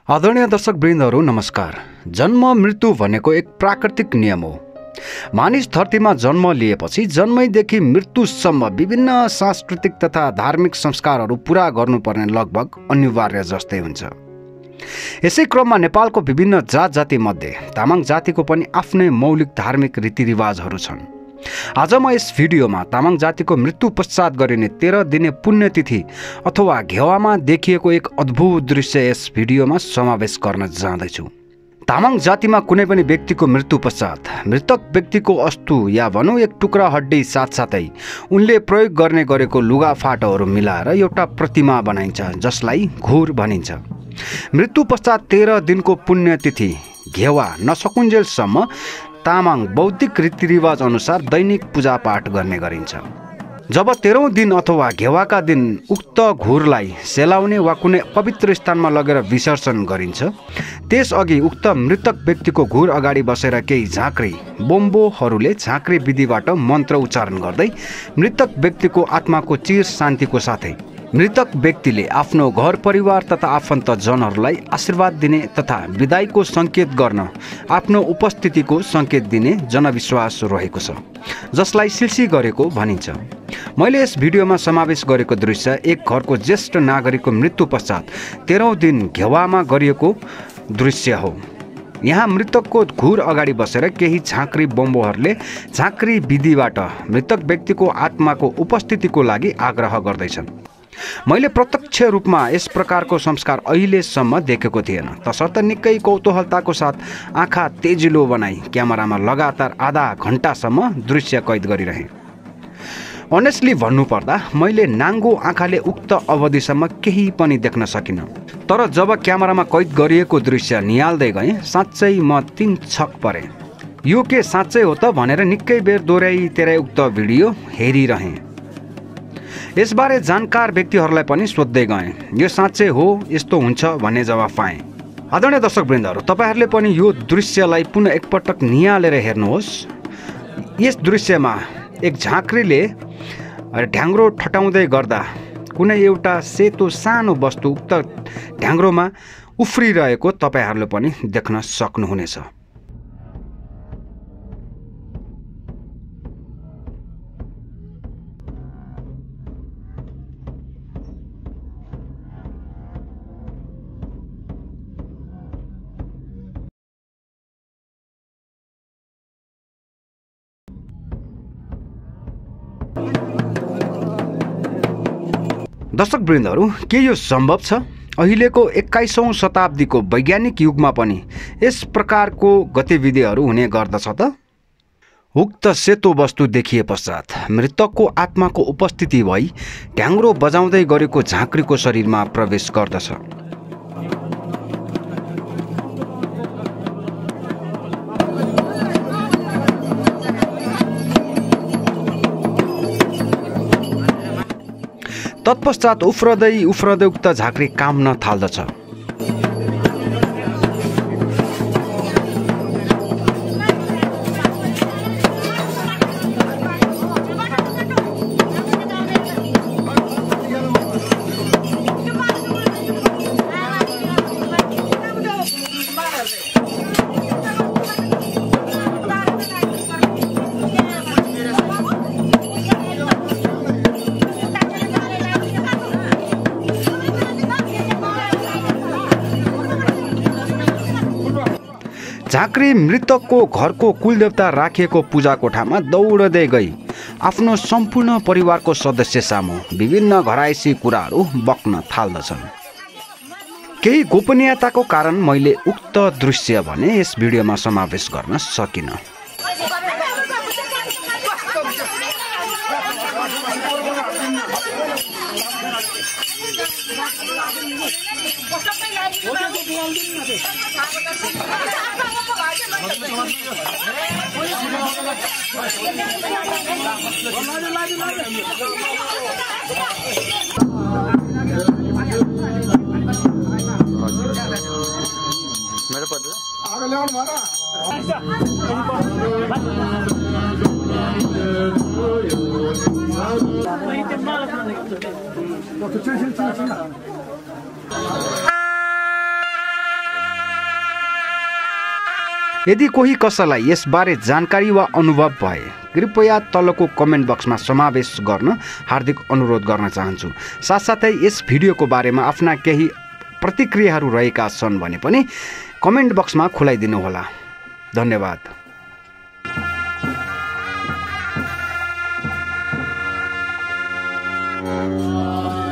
आदरणीय दर्शक वृन्दहरू नमस्कार। जन्म मृत्यु भनेको एक प्राकृतिक नियम हो। मानिस धरतीमा जन्म लिएपछि जन्मैदेखि मृत्युसम्म विभिन्न सांस्कृतिक तथा धार्मिक संस्कारहरू पूरा गर्नुपर्ने लगभग अनिवार्य जस्तै हुन्छ। यसै क्रममा नेपालको विभिन्न जात जाति मध्ये तामाङ जातिको पनि आफ्नै मौलिक धार्मिक रीतिरिवाजहरू छन्। आज म यस भिडियोमा तामाङ जातिको मृत्यु पश्चात गरिने 13 दिने पुण्यतिथि अथवा घेवामा देखिएको एक अद्भुत दृश्य यस भिडियोमा समावेश गर्न जाँदैछु। तामाङ जातिमा कुनै पनि व्यक्तिको मृत्यु पश्चात मृतक व्यक्तिको अस्तु या भनौँ एक टुक्रा हड्डी साथसाथै उनले प्रयोग गर्ने गरेको लुगाफाटोहरू मिलाएर एउटा प्रतिमा बनाइन्छ, जसलाई घुर भनिन्छ। मृत्यु पश्चात 13 दिनको पुण्यतिथि घेवा नसकुन्जेलसम्म तामाङ बौद्धिक रीतिरिवाज अनुसार दैनिक पूजापाठ गर्ने गरिन्छ। जब 13औं दिन अथवा घेवाका दिन उक्त घुरलाई सेलाउने वा कुनै पवित्र स्थानमा लगेर विसर्जन गरिन्छ, त्यसअघि उक्त मृतक व्यक्तिको घुर अगाडि बसेर केही झाँक्री बोम्बोहरूले झाँक्री विधिबाट मन्त्र उच्चारण गर्दै मृतक व्यक्तिको आत्माको चिर शान्तिको साथै मृतक व्यक्तिले आफ्नो घर परिवार तथा आफन्तजनहरूलाई आशीर्वाद दिने तथा विदाईको सङ्केत गर्न आफ्नो उपस्थितिको सङ्केत दिने जनविश्वास रहेको छ, जसलाई सिल्सी गरेको भनिन्छ। मैले यस भिडियोमा समावेश गरेको दृश्य एक घरको ज्येष्ठ नागरिकको मृत्यु पश्चात 13औं दिन घेवामा गरिएको दृश्य हो। यहाँ मृतकको घुर अगाडि बसेर केही झाँक्री बोम्बोहरूले झाँक्री विधिबाट मृतक व्यक्तिको आत्माको उपस्थितिको लागि आग्रह गर्दैछन्। मैले प्रत्यक्ष रूपमा यस प्रकारको संस्कार अहिलेसम्म देखेको थिएन, तसर्थ निकै कौतूहलताको साथ आँखा तेजिलो बनाई क्यामेरामा लगातार आधा घण्टासम्म दृश्य कैद गरिरहेँ। अनेस्टली भन्नुपर्दा मैले नाङ्गो आँखाले उक्त अवधिसम्म केही पनि देख्न सकिनँ, तर जब क्यामेरामा कैद गरिएको दृश्य निहाल्दै गएँ साँच्चै म 3 छक परेँ। यो के साँच्चै हो त भनेर निकै बेर दोहोऱ्याइ तेह्रै उक्त भिडियो हेरिरहेँ। यसबारे जानकार व्यक्तिहरूलाई पनि सोध्दै गएँ, यो साँच्चै हो, यस्तो हुन्छ भन्ने जवाफ पाएँ। आदरणीय दर्शक वृन्दहरू, तपाईँहरूले पनि यो दृश्यलाई पुनः एकपटक निहालेर हेर्नुहोस्। यस दृश्यमा एक झाँक्रीले ढ्याङ्ग्रो ठटाउँदै गर्दा कुनै एउटा सेतो सानो वस्तु उक्त ढ्याङ्ग्रोमा उफ्रिरहेको तपाईँहरूले पनि देख्न सक्नुहुनेछ। दर्शक वृन्दहरू, के यो सम्भव छ? अहिलेको 21औं शताब्दीको वैज्ञानिक युगमा पनि यस प्रकारको गतिविधिहरू हुने गर्दछ त? उक्त सेतो वस्तु देखिए पश्चात मृतकको आत्माको उपस्थिति भई ढ्याङ्ग्रो बजाउँदै गरेको झाँक्रीको शरीरमा प्रवेश गर्दछ। तत्पश्चात उफ्रदै उक्त झाँक्री काम्न थाल्दछ। झाँक्री मृतकको घरको कुलदेवता राखिएको पूजा कोठामा दौडदै गई आफ्नो सम्पूर्ण परिवारको सदस्य सामु विभिन्न घरायसी कुराहरू बक्न थाल्दछन्। केही गोपनीयताको कारण मैले उक्त दृश्य भने यस भिडियोमा समावेश गर्न सकिनँ। यदि कोही कसैलाई यसबारे जानकारी वा अनुभव भए कृपया तलको कमेन्ट बक्समा समावेश गर्न हार्दिक अनुरोध गर्न चाहन्छु। साथसाथै यस भिडियोको बारेमा आफ्ना केही प्रतिक्रियाहरू रहेका छन् भने पनि कमेन्ट बक्समा खुलाइदिनुहोला। धन्यवाद। Oh